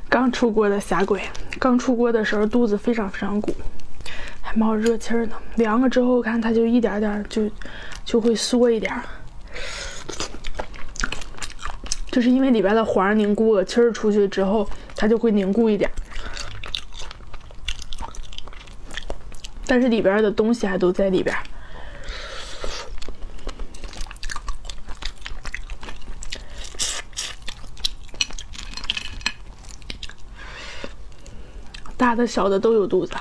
刚出锅的虾龟，刚出锅的时候肚子非常鼓，还冒热气儿呢。凉了之后，看它就一点点就会缩一点，就是因为里边的黄凝固了，气儿出去之后，它就会凝固一点。但是里边的东西还都在里边。大的小的都有肚子。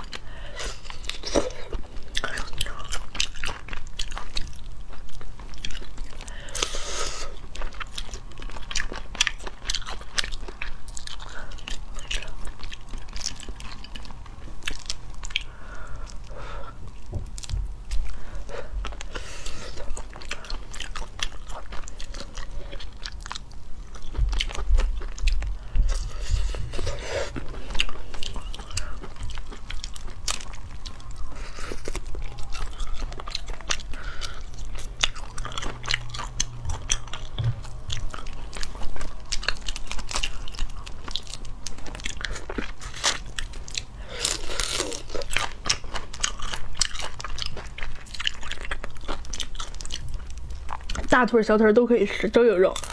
大腿、小腿都可以吃，都有肉。